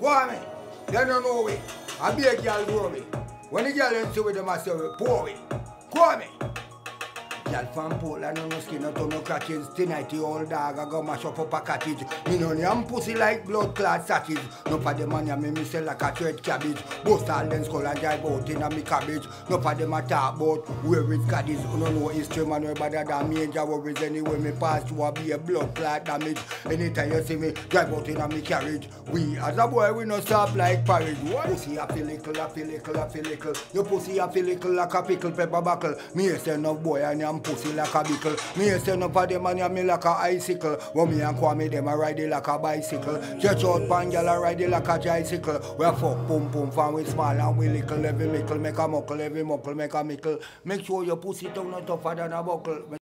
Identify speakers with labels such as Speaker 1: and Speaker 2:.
Speaker 1: Go on me. They don't know it. I be a girl grow me. When the girl them see with them I say pour it. Go on me. Girl from Portland no skin no turn no crutches. Tonight the old dog I go mash up a cottage. Me no yam pussy like blood clot satches. No for the man ya me sell like a trade cabbage. Bust all them skull and drive out in a me cabbage. No for them a talk about where it's got this. No know history man no better than me and worries anyway me pass to a be a blood clot damage. Anytime you see me drive out in a me carriage. We as a boy we no stop like porridge. Pussy a feel little, a feel little, a feel little. Your pussy a feel little like a pickle pepper buckle. Me a say no boy and I'm pussy like a bickle. Me a stand up for them and me like a icicle. When me and Kwame them a ride it like a bicycle. Stretch out pan girl a ride it like a tricycle. We a fuck pum pum fan we small and we little. Every mickle make a muckle, every muckle make a mickle. Make sure your pussy tongue not tougher than a buckle.